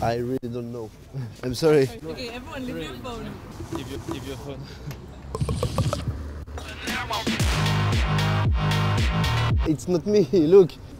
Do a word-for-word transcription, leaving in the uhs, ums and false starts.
I really don't know. I'm sorry. Okay, everyone leave your phone. Leave your, leave your phone. It's not me, look.